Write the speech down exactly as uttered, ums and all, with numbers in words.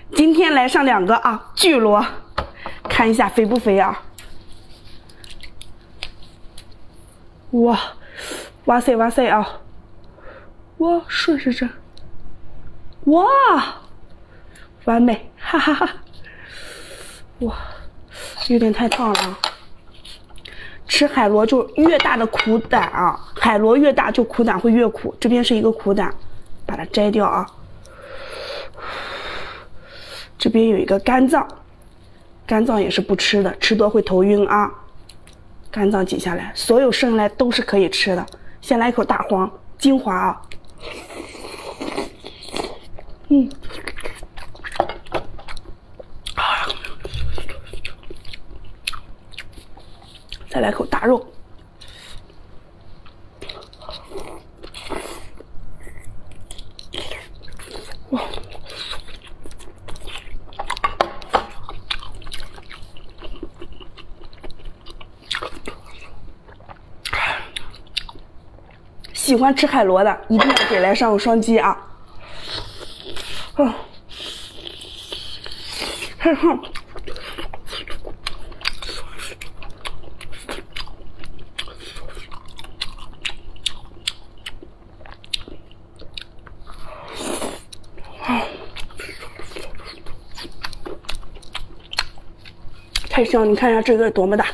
今天来上两个啊，巨螺，看一下肥不肥啊？哇，哇塞哇塞啊！哇，顺时针，哇，完美，哈哈哈！哇，有点太烫了啊。吃海螺就越大的苦胆啊，海螺越大就苦胆会越苦。这边是一个苦胆，把它摘掉啊。这边有一个肝脏，肝脏也是不吃的，吃多会头晕啊。肝脏挤下来，所有生来都是可以吃的。先来一口大黄，精华啊。嗯。再来口大肉，哇！喜欢吃海螺的一定要给来上有双击啊！哦，太烫。太香！你看一下这个多么大，